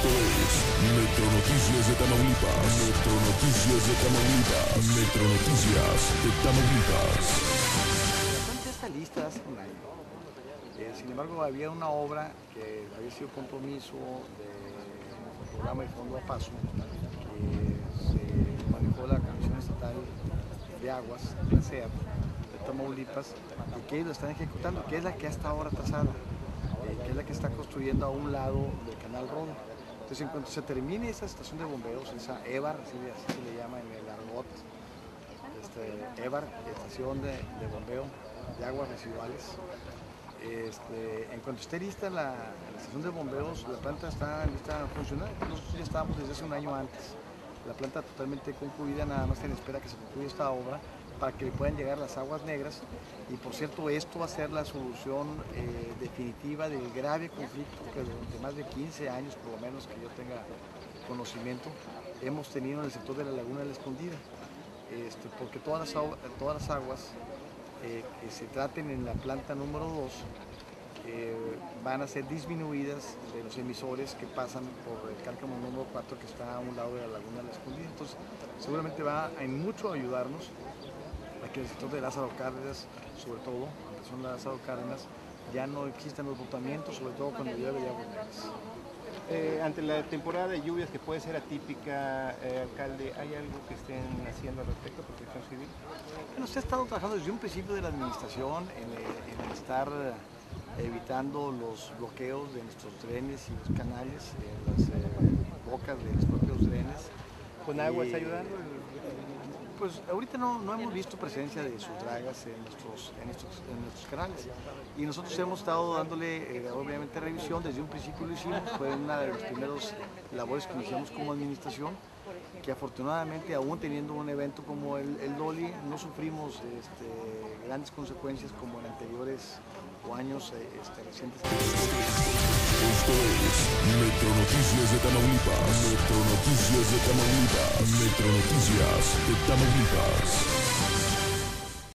Esto es Metro Noticias de Tamaulipas. Metro Noticias de Tamaulipas. Metro Noticias de Tamaulipas. La planta está lista hace un año. Sin embargo, había una obra que había sido compromiso del programa de Fondo a Paso, que se manejó la Comisión Estatal de Aguas, la CEAP, de Tamaulipas, y que ellos la están ejecutando, que es la que hasta ahora atrasada, que es la que está construyendo a un lado del Canal Rodo. Entonces, en cuanto se termine esa estación de bomberos, esa EVAR, así se le llama en el argot, EVAR, estación de bombeo de aguas residuales, en cuanto esté lista la estación de bombeos, la planta está lista a funcionar. Nosotros ya estábamos desde hace un año antes. La planta totalmente concluida, nada más en espera que se concluya esta obra para que le puedan llegar las aguas negras. Y por cierto, esto va a ser la solución definitiva del grave conflicto que durante más de 15 años, por lo menos que yo tenga conocimiento, hemos tenido en el sector de la Laguna de la Escondida. Porque todas las aguas que se traten en la planta número 2 van a ser disminuidas de los emisores que pasan por el cárcamo número 4 que está a un lado de la Laguna de la Escondida. Entonces, seguramente va en mucho a ayudarnos a que el sector de Lázaro Cárdenas, sobre todo, aunque son Lázaro Cárdenas, ya no existan los botamientos, sobre todo cuando llueve de aguas negras. Ante la temporada de lluvias que puede ser atípica, alcalde, ¿hay algo que estén haciendo al respecto, Protección Civil? Bueno, se ha estado trabajando desde un principio de la administración en estar evitando los bloqueos de nuestros drenes y los canales, en las bocas de los propios drenes. ¿Con agua está ayudando? Pues ahorita no hemos visto presencia de sus dragas en nuestros canales, y nosotros hemos estado dándole obviamente revisión. Desde un principio lo hicimos, fue una de las primeras labores que iniciamos como administración, que afortunadamente, aún teniendo un evento como el Doli, no sufrimos grandes consecuencias como en anteriores o años recientes. Esto es Metro Noticias de Tamaulipas. Metro Noticias de Tamaulipas. Metro Noticias de Tamaulipas.